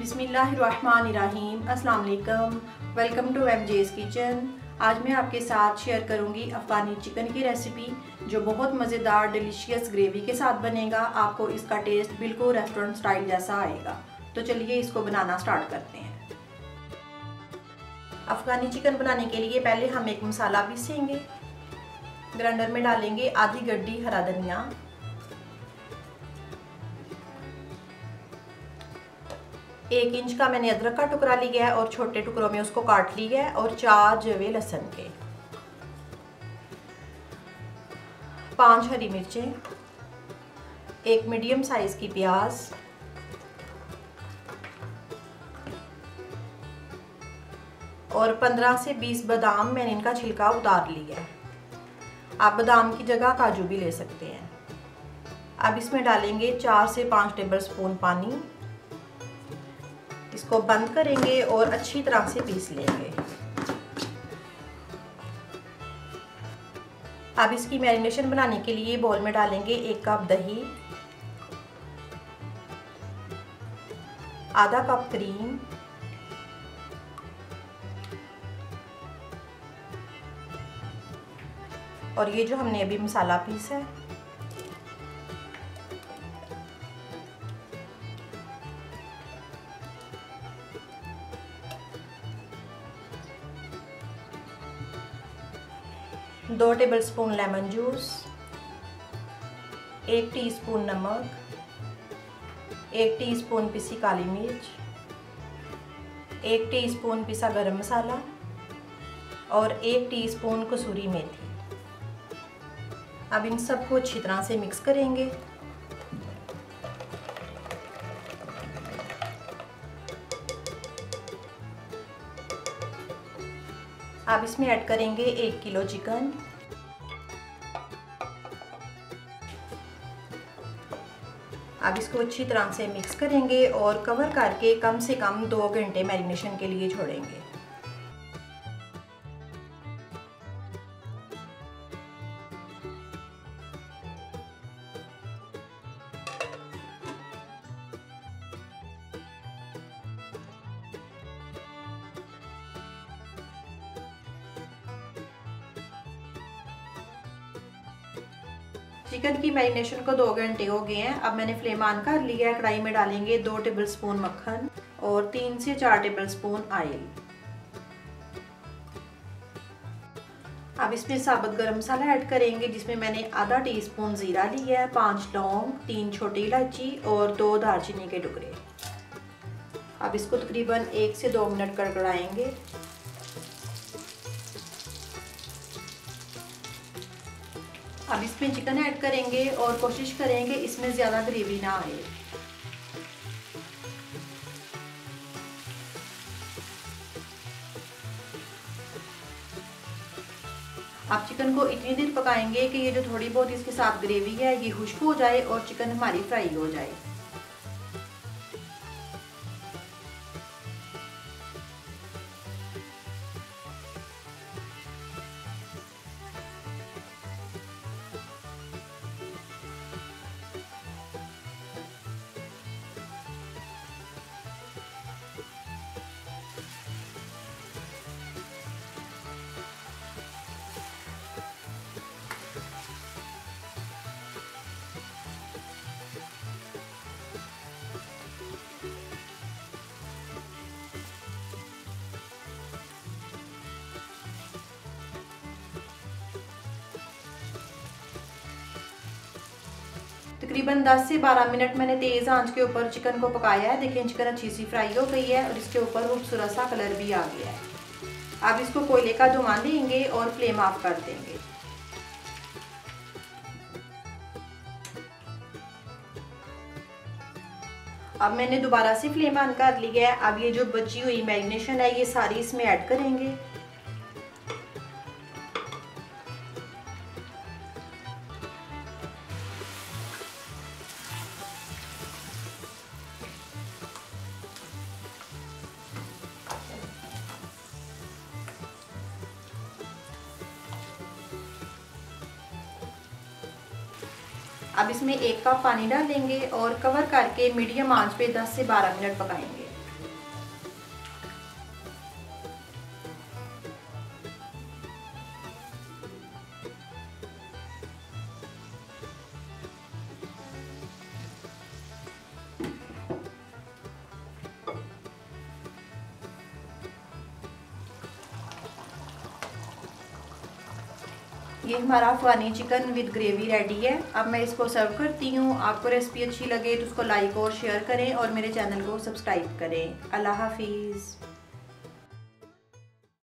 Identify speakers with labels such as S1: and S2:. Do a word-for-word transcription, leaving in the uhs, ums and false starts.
S1: बिस्मिल्लाहिर्रहमानिर्रहीम। अस्सलाम वालेकुम। Welcome to MJ's kitchen. आज मैं आपके साथ शेयर करूंगी अफ़गानी चिकन की रेसिपी, जो बहुत मज़ेदार डिलीशियस ग्रेवी के साथ बनेगा। आपको इसका टेस्ट बिल्कुल रेस्टोरेंट स्टाइल जैसा आएगा। तो चलिए इसको बनाना स्टार्ट करते हैं। अफ़गानी चिकन बनाने के लिए पहले हम एक मसाला पीसेंगे। ग्राइंडर में डालेंगे आधी गड्डी हरा धनिया, एक इंच का मैंने अदरक का टुकड़ा लिया है और छोटे टुकड़ों में उसको काट लिया है, और चार जवे लहसुन के, पांच हरी मिर्चें, एक मीडियम साइज की प्याज, और पंद्रह से बीस बादाम मैंने इनका छिलका उतार लिया है। आप बादाम की जगह काजू भी ले सकते हैं। अब इसमें डालेंगे चार से पाँच टेबल स्पून पानी। इसको बंद करेंगे और अच्छी तरह से पीस लेंगे। अब इसकी मैरिनेशन बनाने के लिए बाउल में डालेंगे एक कप दही, आधा कप क्रीम, और ये जो हमने अभी मसाला पीसा है, दो टेबलस्पून लेमन जूस, एक टीस्पून नमक, एक टीस्पून पिसी काली मिर्च, एक टीस्पून पिसा गरम मसाला और एक टीस्पून कसूरी मेथी। अब इन सबको अच्छी तरह से मिक्स करेंगे। अब इसमें ऐड करेंगे एक किलो चिकन। अब इसको अच्छी तरह से मिक्स करेंगे और कवर करके कम से कम दो घंटे मैरिनेशन के लिए छोड़ेंगे। चिकन की मैरिनेशन को दो घंटे हो गए हैं। अब मैंने फ्लेम ऑन कर लिया है। कढ़ाई में डालेंगे दो टेबलस्पून मक्खन और तीन से चार टेबलस्पून ऑयल। अब इसमें साबुत गरम मसाला ऐड करेंगे, जिसमें मैंने आधा टीस्पून जीरा लिया है, पांच लौंग, तीन छोटी इलायची और दो दालचीनी के टुकड़े। अब इसको तकरीबन एक से दो मिनट कड़कड़ाएंगे। अब इसमें चिकन ऐड करेंगे और कोशिश करेंगे इसमें ज़्यादा ग्रेवी ना आए। आप चिकन को इतनी देर पकाएंगे कि ये जो थोड़ी बहुत इसके साथ ग्रेवी है ये खुश्क हो जाए और चिकन हमारी फ्राई हो जाए। तकरीबन दस से बारह मिनट मैंने तेज़ आंच के ऊपर चिकन को पकाया है। देखिए चिकन अच्छी सी फ्राई हो गई है और इसके ऊपर खूबसूरत सा कलर भी आ गया है। अब इसको कोयले का धुआं देंगे और फ्लेम ऑफ कर देंगे। अब मैंने दोबारा से फ्लेम ऑन कर लिया है। अब ये जो बची हुई मैरिनेशन है ये सारी इसमें ऐड करेंगे। अब इसमें एक कप पानी डालेंगे और कवर करके मीडियम आंच पे दस से बारह मिनट पकाएंगे। ये हमारा Afghani chicken with gravy ready है। अब मैं इसको सर्व करती हूँ। आपको रेसिपी अच्छी लगे तो उसको लाइक और शेयर करें और मेरे चैनल को सब्सक्राइब करें। अल्लाह हाफिज़।